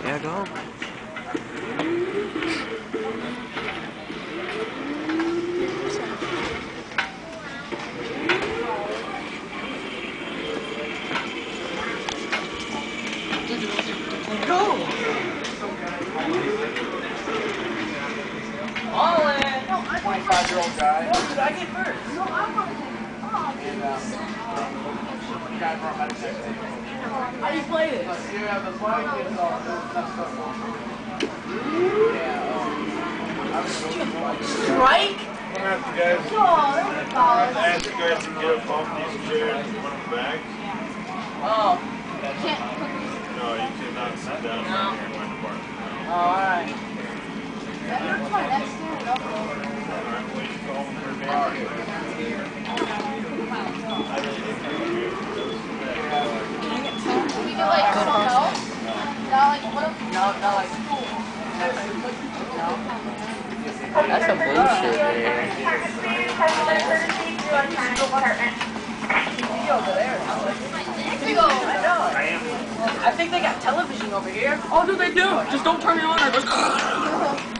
Yeah, go. Go! All in! 25-year-old guy. No, dude, I get first. And you guys are about to say. How do you play this? You have the flag, it's all Strike? I'm gonna have to guys. Oh, that was a foul. I asked you guys to get up off these chairs and put them back. Oh. No, you cannot sit down right here and wind the bar. Oh, alright. Alright, well, you go home for a minute. We do like something else? Not like what? No, not like. No. That's some bullshit, man. Over there. I know. I think they got television over here. Oh, do they do? Just don't turn it on or just.